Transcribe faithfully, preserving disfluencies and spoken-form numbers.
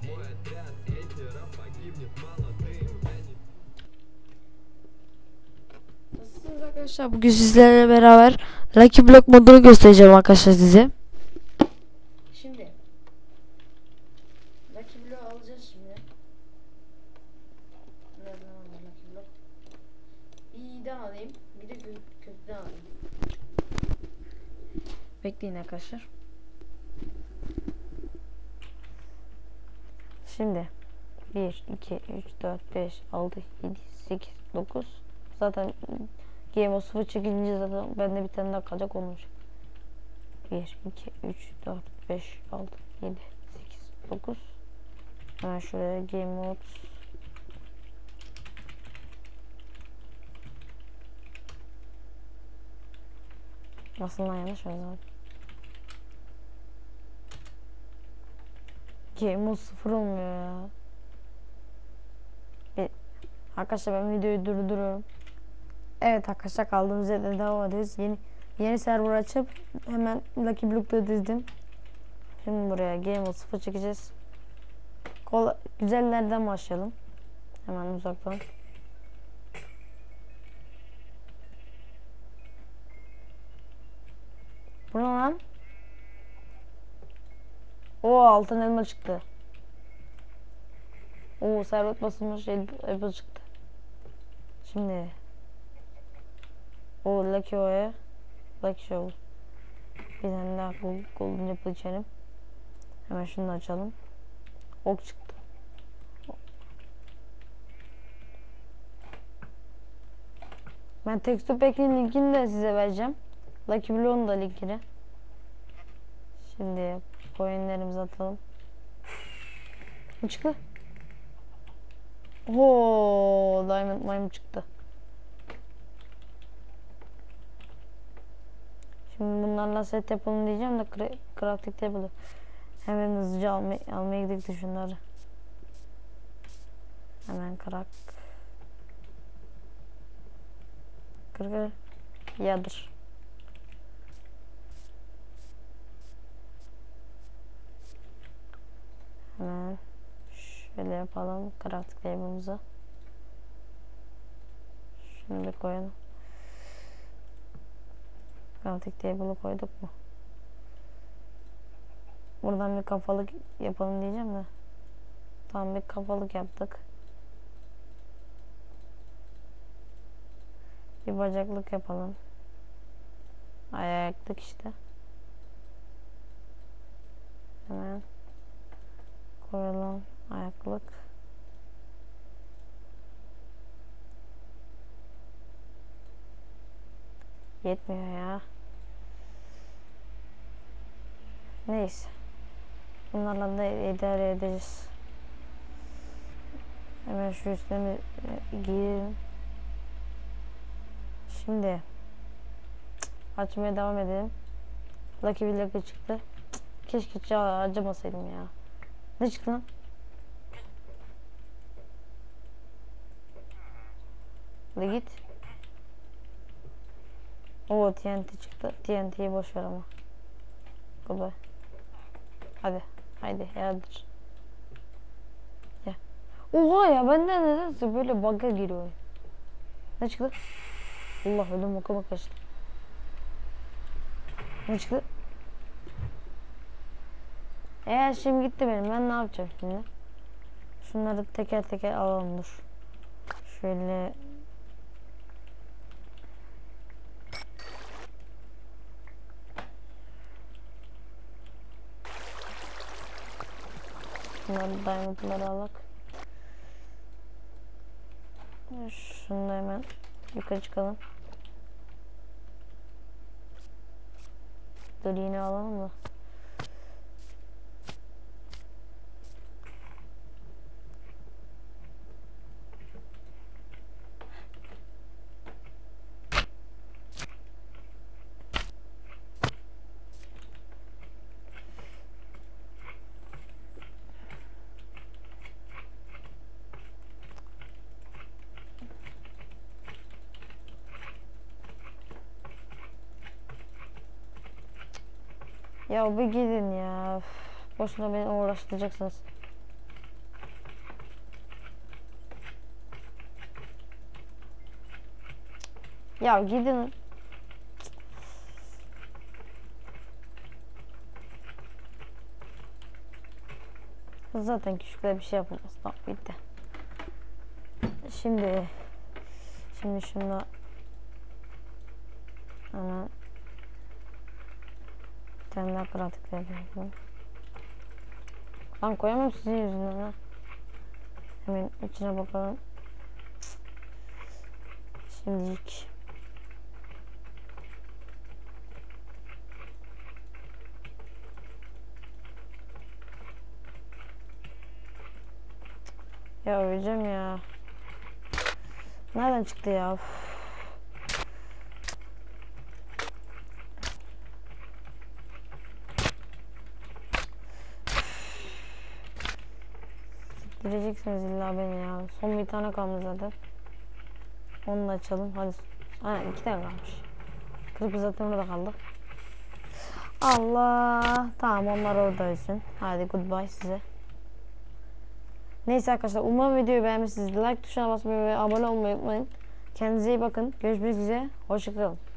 Nasılsınız arkadaşlar? Bugün sizlerle beraber Lucky Block modunu göstereceğim arkadaşlar size. Şimdi Lucky Block'u alacağız şimdi. Nereden alayım Lucky Block? İyiden alayım, bir de kö kötüden alayım. Bekleyin arkadaşlar. Şimdi bir, iki, üç, dört, beş, altı, yedi, sekiz, dokuz. Zaten Game of sıfır çekilince zaten bende bir tane daha kalacak olmuş. bir, iki, üç, dört, beş, altı, yedi, sekiz, dokuz. Hemen şuraya Game Mode. Aslında yanlış yazdım. Game Mode sıfır olmuyor ya. Bir, arkadaşlar ben videoyu durduruyorum. Evet arkadaşlar, kaldığımız yerden devam ediyoruz. Yeni yeni server açıp hemen Lucky Block'ta dizdim. Şimdi buraya Game Mode sıfır çekeceğiz. Kolay, güzellerden başlayalım. Hemen uzaktan. Bu ne lan? Oo, altın elma çıktı. Oo, servet basılmış elma çıktı. Şimdi o Lucky O'ya Lucky Show. Bir tane daha golden apple içelim. Hemen şunu da açalım. Ok çıktı. Ben Texture Pack'in linkini de size vereceğim. Lucky Block'un da linkini. Şimdi coinlerimizi atalım. Ne çıktı? Oo, Diamond Mine çıktı. Şimdi bunlarla set yapalım diyeceğim de crafting table'ı hemen hızlıca almaya, almaya gittik şunları. Hemen kırak. Kır kır. Yadır. Hemen şöyle yapalım crafting table'ımızı. Şunu bir koyalım. Crafting table'ı koyduk mu? Buradan bir kafalık yapalım diyeceğim de. Tamam, bir kafalık yaptık. Bir bacaklık yapalım. Ayaklık işte. Hemen koyalım ayaklık. Yetmiyor ya. Neyse. Bunlarla da idare edeceğiz. Hemen şu üstünü giyelim. Şimdi açmaya devam edelim. Lucky Block çıktı. Keşke harcamasaydım ya. Ne çıktı lan? Hadi git. Oo, T N T çıktı. T N T'yi boş ver ama. Goodbye. Hadi. Haydi yardır. Ya. Oha ya, benden nedense böyle bug'a giriyor. Ne çıktı? Allah, ödüm okuma kaçtı. Ne çıktı? Eğer şimdi gitti benim, ben ne yapacağım şimdi? Şunları teker teker alalım, dur. Şöyle. Şunları diamondları alak. Şunu da hemen yukarı çıkalım. Dur, yine alalım da. Ya bir gidin ya. Üf, boşuna beni uğraştıracaksınız. Ya gidin. Zaten küçükler bir şey yapamaz. Tamam bitti. Şimdi şimdi şunu hemen bir tane daha pratikle yapalım. Lan koyamam sizin yüzünden ha. Hemen içine bakalım. Şimdilik. Ya öleceğim ya. Nereden çıktı ya? Uf. Gireceksiniz illa beni ya. Son bir tane kalmış zaten. Onu da açalım. Hadi. Aynen iki tane kalmış. Kırık zaten orada kaldı. Allah. Tamam onlar orada ölsün. Hadi goodbye size. Neyse arkadaşlar umarım videoyu beğenmişsiniz. Like tuşuna basmayı ve abone olmayı unutmayın. Kendinize iyi bakın. Görüşmek üzere. Hoşçakalın.